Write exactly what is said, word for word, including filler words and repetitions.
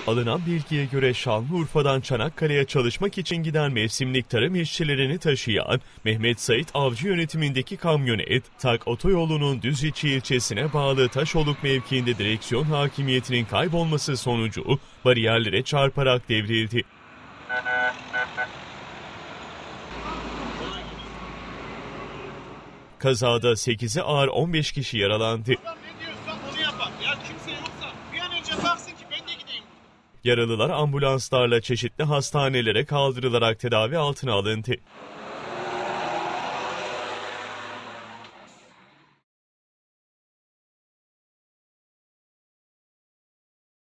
Alınan bilgiye göre Şanlıurfa'dan Çanakkale'ye çalışmak için giden mevsimlik tarım işçilerini taşıyan Mehmet Sait Avcı yönetimindeki kamyonet, Tak Otoyolu'nun Düziçi ilçesine bağlı Taşoluk mevkiinde direksiyon hakimiyetinin kaybolması sonucu bariyerlere çarparak devrildi. Kazada sekizi ağır on beş kişi yaralandı. Yaralılar ambulanslarla çeşitli hastanelere kaldırılarak tedavi altına alındı.